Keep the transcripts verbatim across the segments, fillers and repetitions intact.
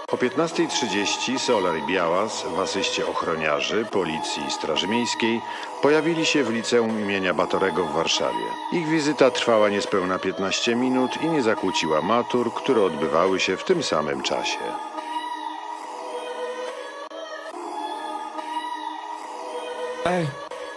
O piętnastej trzydzieści Solar i Białas w asyście ochroniarzy, policji i straży miejskiej pojawili się w liceum imienia Batorego w Warszawie. Ich wizyta trwała niespełna piętnaście minut i nie zakłóciła matur, które odbywały się w tym samym czasie. Ej.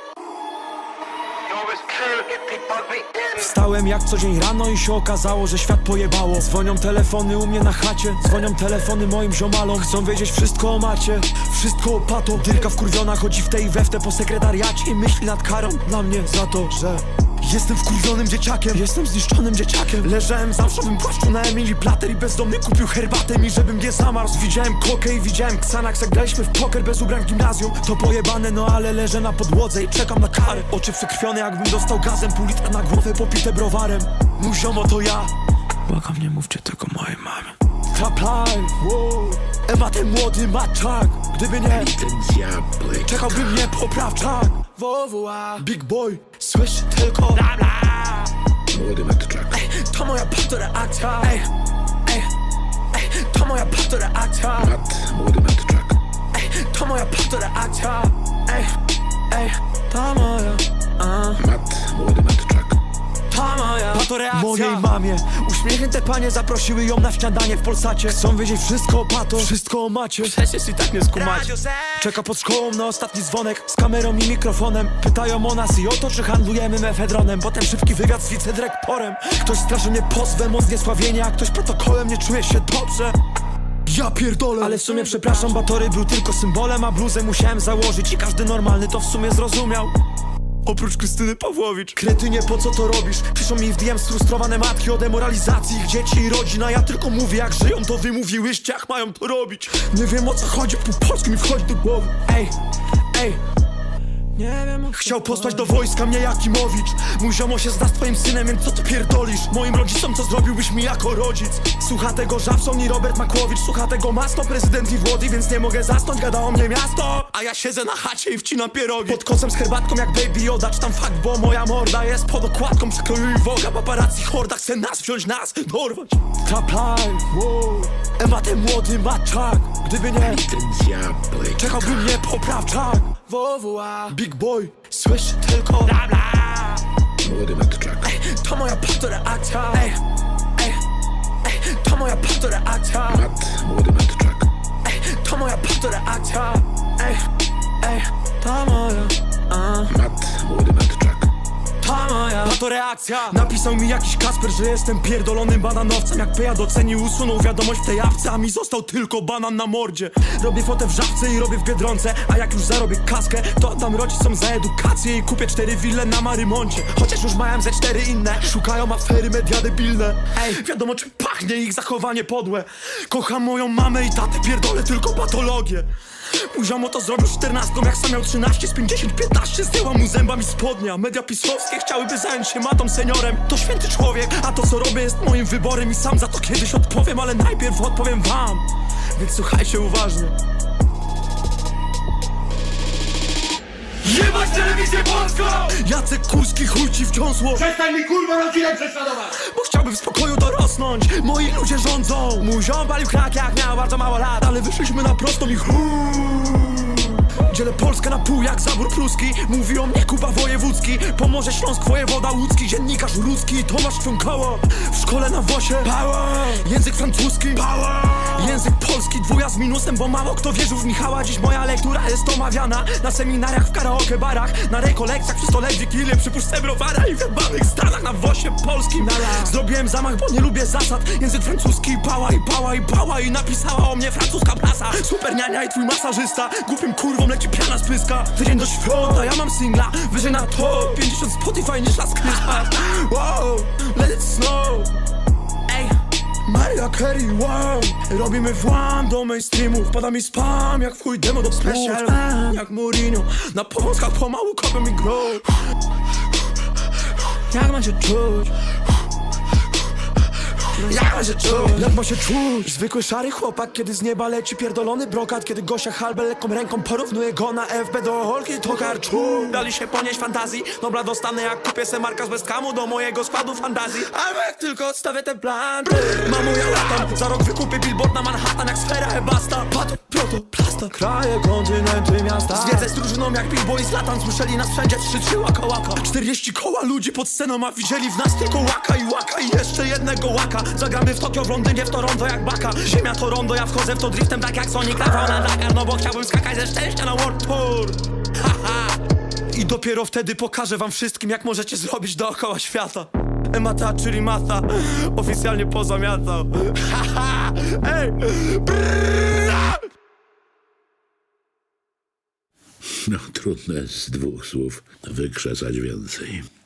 Wstałem jak co dzień rano i się okazało, że świat pojebało. Dzwonią telefony u mnie na chacie, dzwonią telefony moim ziomalom. Chcą wiedzieć wszystko o macie, wszystko o pato. Dyrka wkurwiona chodzi w tej i we w te po sekretariacie i myśli nad karą na mnie za to, że jestem wkurwionym dzieciakiem, jestem zniszczonym dzieciakiem. Leżałem w zamszowym płaszczu na Emilii Plater i bezdomny kupił herbatę mi, żebym nie zamarzł. Widziałem kokę i widziałem Xanax, jak graliśmy w poker bez ubrań w gimnazjum. To pojebane, no ale leżę na podłodze i czekam na karę. Oczy przekrwione, jakbym dostał gazem, pół litra na głowę popite browarem. Mój ziomo to ja. Błagam, nie mówcie tego mojej mamie. Trap life, wow. Ewa ten młody maczak. Gdyby nie, czekałby mnie poprawczak. W W A Big Boy, słyszy tylko bla bla. Młody maczak. Ej, to moja patoreakcja. Ej, ej, ej, to moja patoreakcja. Mat, młody maczak. Ej, to moja patoreakcja. Ej, ej, to moja uh. Mat, młody maczak. Ta moja patoreakcja. Mojej mamie uśmiechnięte panie zaprosiły ją na śniadanie w Polsacie. Chcą wiedzieć wszystko o pato, wszystko o macie. Przecież i tak nie skumacie. Czeka pod szkołą na ostatni dzwonek z kamerą i mikrofonem. Pytają o nas i o to, czy handlujemy mefedronem. Potem szybki wywiad z wicedyrektorem. Ktoś straszy mnie pozwem o zniesławienie, a ktoś protokołem, nie czuje się dobrze. Ja pierdolę. Ale w sumie przepraszam, Batory był tylko symbolem, a bluzę musiałem założyć i każdy normalny to w sumie zrozumiał. Oprócz Krystyny Pawłowicz. Kretynie, po co to robisz? Piszą mi w D M sfrustrowane matki o demoralizacji ich dzieci i rodzin. A ja tylko mówię, jak żyją, to wy mówiłyście, jak mają to robić. Nie wiem, o co chodzi, po polsku mi wchodzi do głowy. Ej, ej, nie wiem. Chciał posłać do wojska mnie Jakimowicz. Mój ziomo się zda z twoim synem, więc co ty pierdolisz? Moim rodzicom co zrobiłbyś mi jako rodzic? Słucha tego Żabson i Robert Makłowicz. Słucha tego Masto, prezydent i Włody, więc nie mogę zasnąć, gada o mnie miasto. A ja siedzę na chacie i wcinam pierogi pod kocem z herbatką jak Baby Yoda. Czytam fakt, bo moja morda jest pod okładką przekroju i woga. Paparazzi horda chce nas wziąć, nas dorwać. Trap life, wow. Ewa ten młody maczak. Gdyby nie, czekałby mnie poprawczak. W W A Big Boy, słyszy tylko bla bla. Młody maczak. Ej, to moja patoreakcja. Ej, ej, ej, to moja patoreakcja. Mat, młody maczak. Ej, to moja patoreakcja. Ej, ej, to moja uh. Mat, młody maczak. Ta moja patoreakcja. Napisał mi jakiś Kasper, że jestem pierdolonym bananowcem. Jak Peja docenił, usunął wiadomość w tej apce, a mi został tylko banan na mordzie. Robię fotę w Żabce i robię w Biedronce, a jak już zarobię kaskę, to oddam rodzicom za edukację i kupię cztery wille na Marymoncie. Chociaż już mają ze cztery inne, szukają afery media debilne. Ej, wiadomo czym pachnie ich zachowanie podłe. Kocham moją mamę i tatę, pierdolę tylko patologię. Mój ziomo to zrobił czternastką, jak sam miał trzynaście, z pięćdziesiąt piętnaście zdjęła mu zębami spodnia. Media pisowskie chciałyby zająć się matą seniorem. To święty człowiek, a to co robię jest moim wyborem i sam za to kiedyś odpowiem, ale najpierw odpowiem wam. Więc słuchajcie uważnie. Jebać telewizję polską! Jacek Kurski, chuj ci w dziąsło. Przestań mi kurwa rodzinę prześladować! Bo chciałbym w spokoju dorosnąć. Moi ludzie rządzą. Mój ziom palił krak jak miał bardzo mało lat, ale wyszliśmy na prostą i chuj. Dzielę Polskę na pół jak zabór pruski. Mówi o mnie Kuba Wojewódzki. Pomorze Śląsk, wojewoda łódzki. Dziennikarz ludzki, Tomasz Ćwiąkoło. W szkole na WOŚie power. Język francuski power. Język polski, dwuja z minusem, bo mało kto wierzył w Michała. Dziś moja lektura jest omawiana na seminariach, w karaoke barach, na rekolekcjach przy stole Wigilię, przy puszce browara i w jebanych stanach na WOŚie polskim. Zrobiłem zamach, bo nie lubię zasad. Język francuski pała i pała i pała i napisała o mnie francuska prasa. Super niania i twój masażysta. Głupim kurwą leci piana z pyska. Tydzień do świąta, ja mam singla. Wyżej na to pięćdziesiąt Spotify niż Las Kryspa. Wow, let it snow. Ej, Mariah Carey, wow. Robimy włam do mainstreamu. Wpada mi spam jak w chuj demo do special. Jak Mourinho, na powązkach pomału kopią mi grow. Jak mam się czuć? Jak ma się czuć? Jak ma się czuć? Zwykły szary chłopak, kiedy z nieba leci pierdolony brokat. Kiedy Gosia Halbę lekką ręką porównuje go na F B do Holki, to karczu. Dali się ponieść fantazji. Dobra, dostanę jak kupię se marka z Bestkamu do mojego składu fantazji. Albo jak tylko odstawię ten plan. Mamo, ja latam. Za rok wykupię billboard na Manhattan jak sfera Ebasta. Pato, proto, plasta. Kraje, kontynenty, miasta. Zwiedzę z drużyną jak Bilbo i Zlatan. Słyszeli nas wszędzie, trzy, trzy, łaka, łaka. czterdzieści koła ludzi pod sceną, a widzieli w nas tylko łaka i łaka i jeszcze jednego łaka. Zagramy w Tokio, w Londynie, w Toronto jak baka. Ziemia to rondo, ja wchodzę w to driftem tak jak Sonic Rafał na Dakar. No bo chciałbym skakać ze szczęścia na World Tour. Haha. I dopiero wtedy pokażę wam wszystkim, jak możecie zrobić dookoła świata. Emata, czyli mata, oficjalnie pozamiatał. Haha. Ej. Brrra. No trudno jest z dwóch słów wykrzesać więcej.